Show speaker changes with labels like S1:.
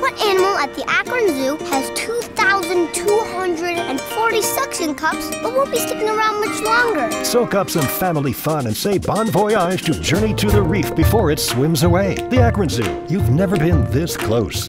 S1: What animal at the Akron Zoo has 2,240 suction cups but won't be sticking around much longer?
S2: Soak up some family fun and say bon voyage to Journey to the Reef before it swims away. The Akron Zoo. You've never been this close.